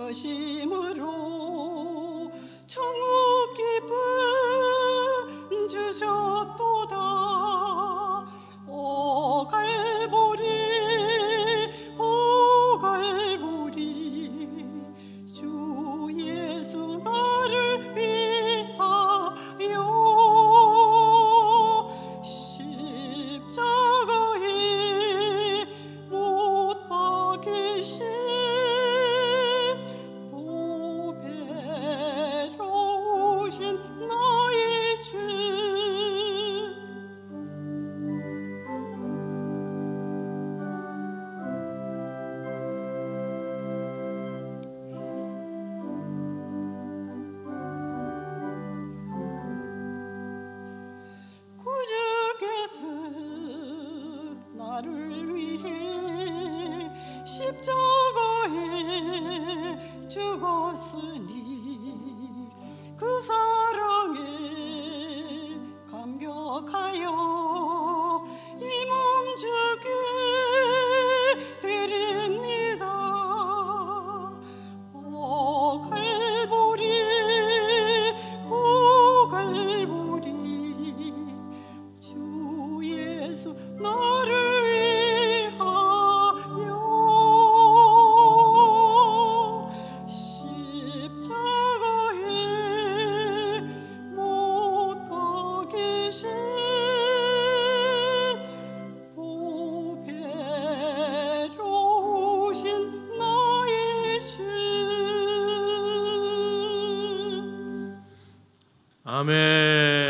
되심으로 천국 기쁨 주셨도다. 오 갈보리 오 갈보리 주 예수 나를 위하여 십자가에 못 박이신 보배로우신 나의 주. 구주께서 나를 위해 십자가에 죽었으니 그 사랑에 감격하여 이 몸 주께 드립니다. 오 갈보리 오 갈보리 주 예수 나를 위하여 십자가에 못 박이신 보배로우신 나의 주. 아멘.